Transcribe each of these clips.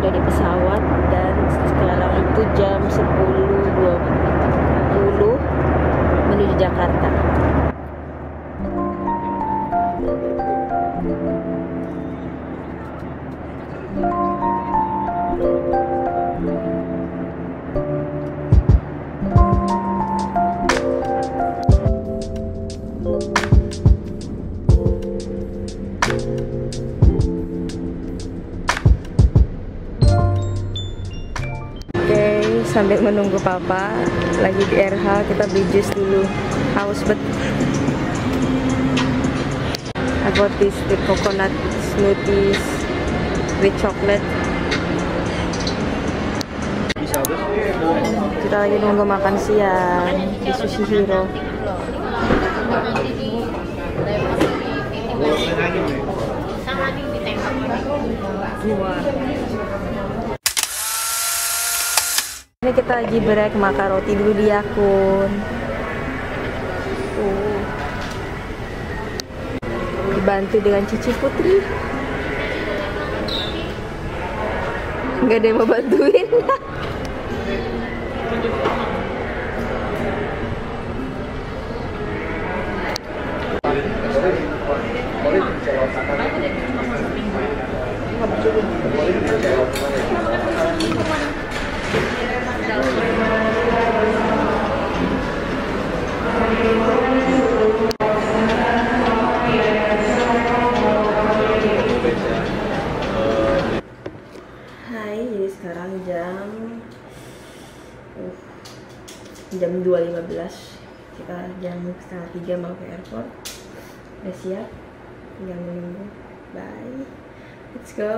udah di pesawat dan sekarang itu jam 10.20 menuju Jakarta. Sambil menunggu papa lagi di RH, kita beli jus dulu. Haus bet. I bought this the coconut smoothies with chocolate. Kita lagi nunggu makan siang di Sushi Hero. Ini kita lagi break, makan roti dulu di Yakun. Dibantu dengan Cici Putri. Nggak ada yang mau bantuin. Hai, jadi sekarang jam 2.15. Kita jam 2:30 mau ke airport. Udah siap, tinggal menunggu. Bye, let's go.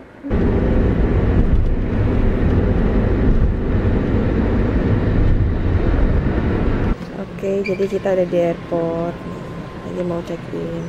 Oke, jadi kita udah di airport. Lagi mau check in.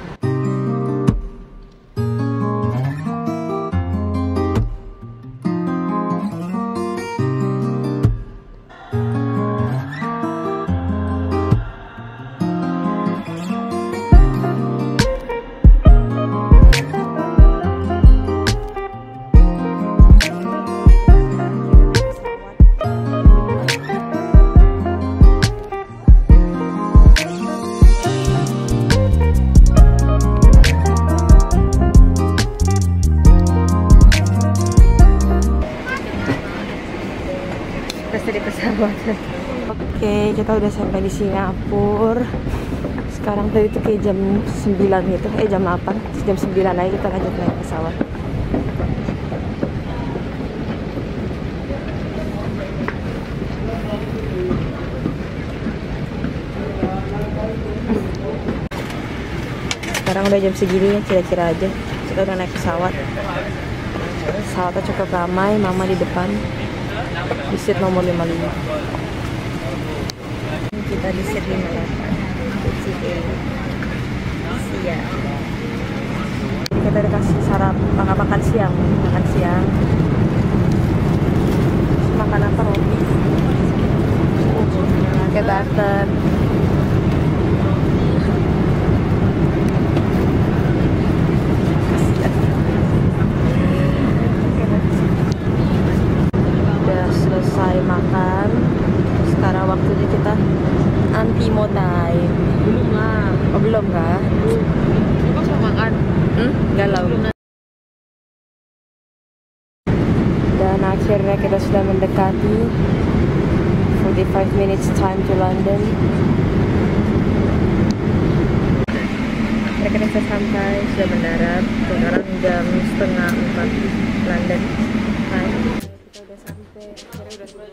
Di pesawat. Oke, kita udah sampai di Singapura. Sekarang tadi itu kayak jam 9 gitu, jam 8, jam 9 aja kita lanjut naik pesawat. Sekarang udah jam segini ya, kira-kira aja kita udah naik pesawat. Pesawatnya cukup ramai, mama di depan. Di seat nomor 55. Kita di seat 58. Siang. Kita dikasih makan siang. Makan apa, roti? Pakai butter. Makan. Sekarang waktunya kita antimo time. Belum lah. Oh, belum kah? Kok mau makan? Galau. Dan akhirnya kita sudah mendekati 45 minutes time to London. Kita sudah sampai, sudah mendarat. Sekarang jam 3:30 London time. Kita udah sampai. Akhirnya udah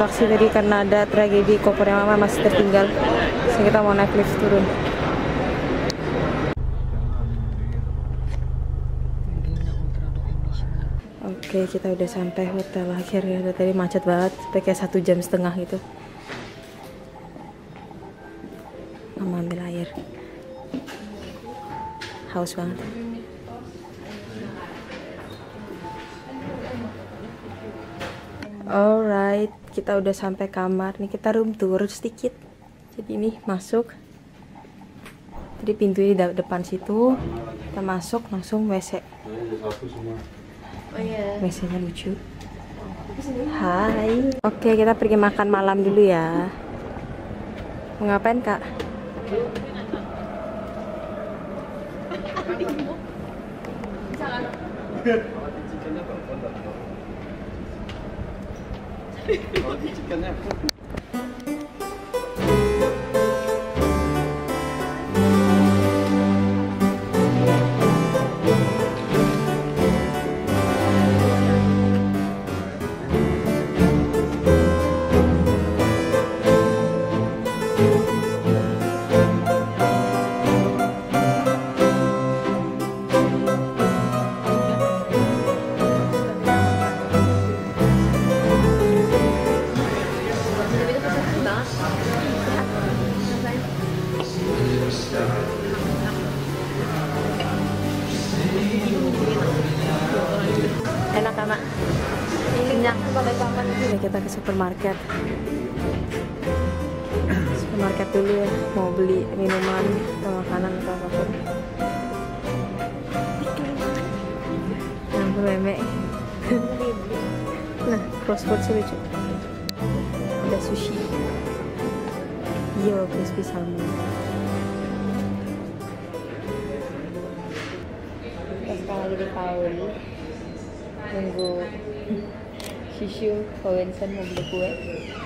taksi tadi karena ada tragedi kopernya mama masih tertinggal. So, kita mau naik lift turun. Oke, kita udah sampai hotel akhirnya. Udah tadi macet banget, sampai kayak 1,5 jam gitu. Mama ambil air. Haus banget. Alright, kita udah sampai kamar. Nih kita room tour sedikit. Jadi ini masuk. Jadi pintu di depan situ. Kita masuk langsung WC. Oh iya. WC-nya lucu. Hai. Oke, kita pergi makan malam dulu ya. Mau ngapain, Kak? Enak anak. Kenyang. Ini kita ke supermarket. Supermarket dulu ya, mau beli minuman atau makanan atau apapun. Yang meme. Nah, crossword lucu. Ada sushi. Yo, crispy salmon. Sekarang lagi di Paul. Nunggu Shishu, Kowensen mau beli kue.